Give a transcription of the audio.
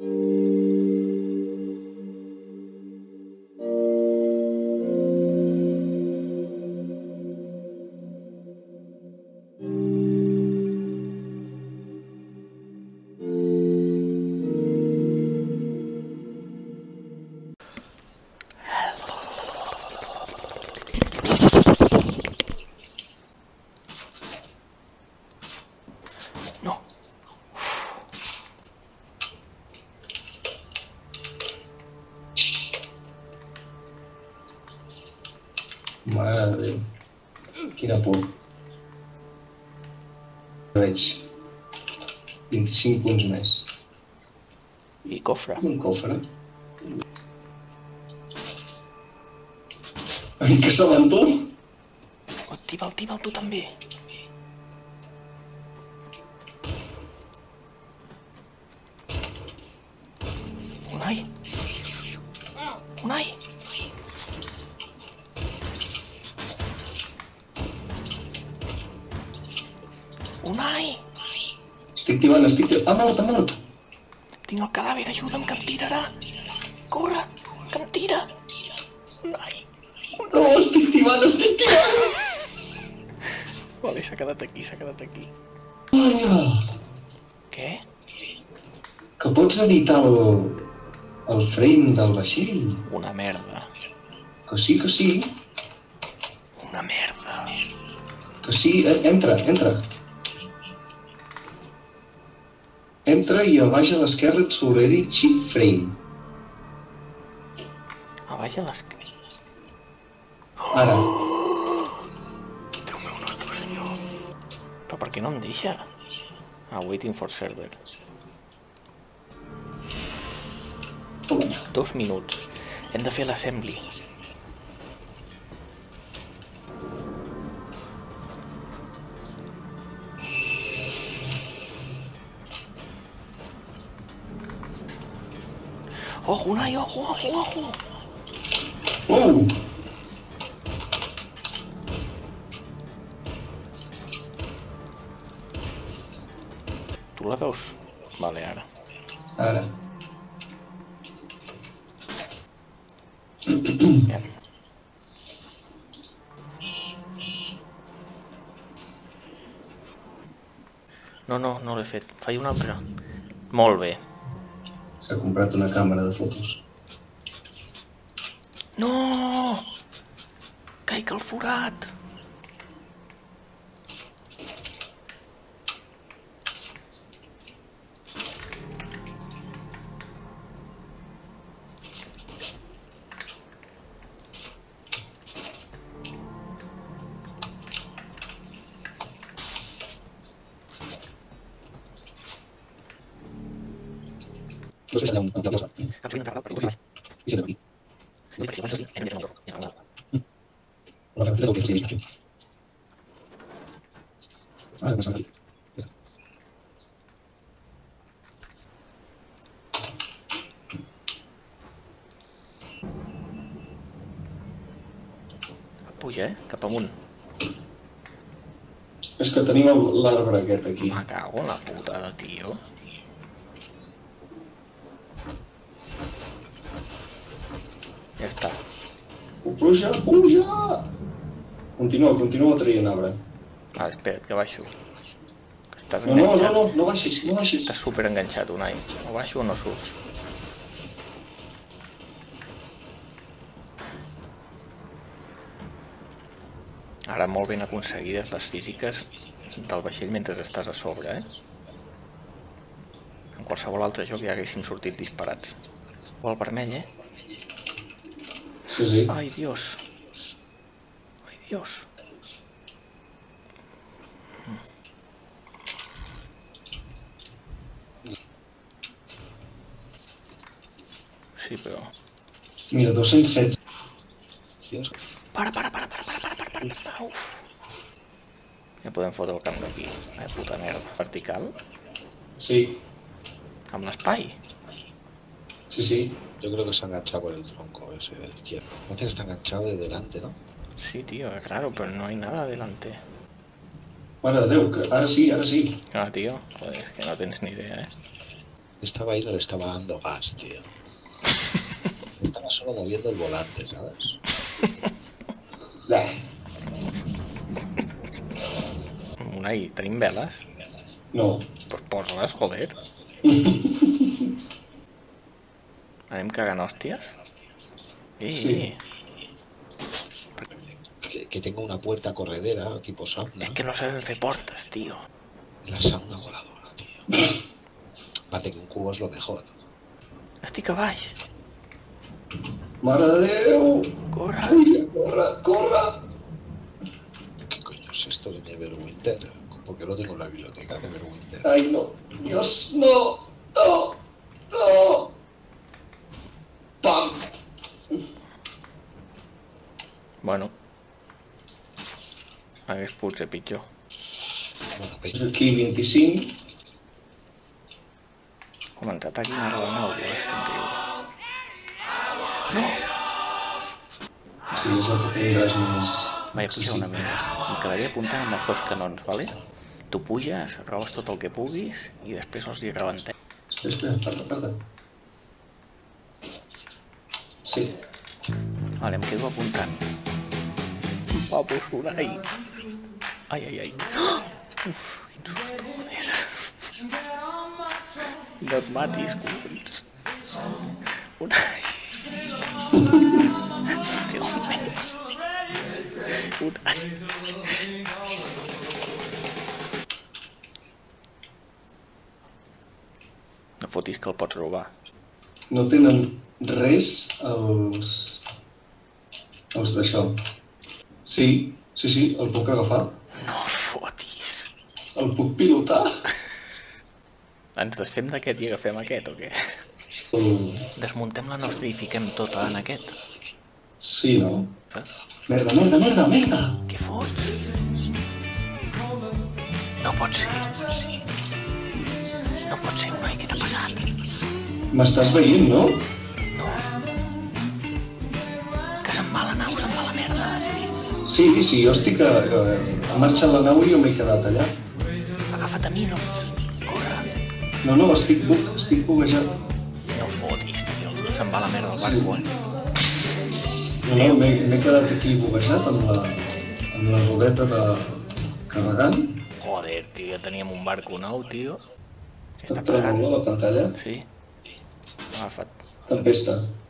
No. Mare de Déu. Quina por. Veig 25 punts més. I cofre. Un cofre. Ai, que se l'entó! Activa'l tu també. Unai! Unai! Unai! Estic tibant. Ha mort! Tinc el cadàver, ajuda'm, que em tirarà! Corre, que em tira! Unai! No, estic tibant! Vale, s'ha quedat aquí. Vaja! Què? Que pots editar el frame del vaixell? Una merda. Que sí. Una merda. Que sí, entra. Entra i a baix a l'esquerra et surt edit ship frame. A baix a l'esquerra. Ara. Déu meu nostre senyor. Però per què no em deixa? Waiting for server. Toma allà. 2 minuts. Hem de fer l'assembly. Ojo, Unai, ojo! Oh! Tu la veus? Vale, ara. Ara. Bien. No l'he fet. Faig una altra. Molt bé. S'ha comprat una càmera de fotos. No! Caic al forat! No sé si allà una cosa. Saps quina tarda? Per I sempre aquí. No, perquè si abans així, hem de mirar el lloc. La carretera del que sí, aquí. Ara que s'ha aquí. Ja està. Puja, cap amunt. És que tenim l'arbre aquest aquí. Me cago en la putada, tio. Ja està. Puja! Continua traient arbre. Vale, espera't, que baixo. Que estàs No enganxat. baixis. Estàs super enganxat, Unai. O baixo o no surts. Ara molt ben aconseguides les físiques del vaixell mentre estàs a sobre, En qualsevol altre joc ja haguéssim sortit disparats. O el vermell, Sí. Ai, Dios. Sí, però... Mira, 216. Para. Uf. Ja podem fotre el camp d'aquí. Puta merda. Vertical? Sí. Amb l'espai? Sí. Yo creo que se ha enganchado por el tronco ese de la izquierda. Parece que está enganchado de delante, ¿no? Sí, tío, es raro, pero no hay nada adelante. Mare de Déu, que ara sí. Ah, tío, joder, es que no tienes ni idea, Estaba ahí, no le estaba dando gas, tío. Estaba solo moviendo el volante, ¿sabes? Unai, tenim veles? No. Pues posa-les, joder. Anem cagant hòsties? Sí. Que tenga una puerta corredera, tipo sauna. Es que no saben fer portes, tío. La sauna voladora, tío. Aparte que un cubo es lo mejor. Estic a baix. Mare de Déu! Corre. Ui, corre, corre! ¿Qué coño es esto de Neverwinter? Porque lo tengo en la biblioteca de Neverwinter. Ay, no. Dios, no. No. No. Pam. Bueno. Hagués pogut ser pitjor. Bueno, Aquí 25. Com ens ataquin ara la nau, és que increïble. No! Sí, és el que tindràs més... Vaig pujar una mica. Em quedaria apuntant amb els dos canons, vale? Tu puges, robes tot el que puguis i després els hi rebentem. Espera, aparta. Sí. Vale, em quedo apuntant. Vamos, Unai. Ai, ai, ai. Uf, quin susto, joder. No et matis, collons. Unai. Déu meu. Unai. No fotis que el pots robar. No tenen res els d'això. Sí, el puc agafar. No fotis. El puc pilotar. Ens desfem d'aquest i agafem aquest, o què? Desmuntem la nostra i fiquem tota en aquest. Sí, no? Saps? Merda! Què fots? No pot ser. No pot ser, Unai, què t'ha passat? M'estàs veient, no? No. Que se'n va la nau, se'n va la merda. Sí, jo estic a marxa la nau i jo m'he quedat allà. Agafa't a mi, doncs. Corre. No, estic buguejat. No fotis, tio. Se'n va la merda el barco, eh? No, m'he quedat aquí buguejat amb la rodeta de carregant. Joder, tio, ja teníem un barco nou, tio. Què està Et tremola passant? la pantalla? Sí. Agafa't. Tempesta.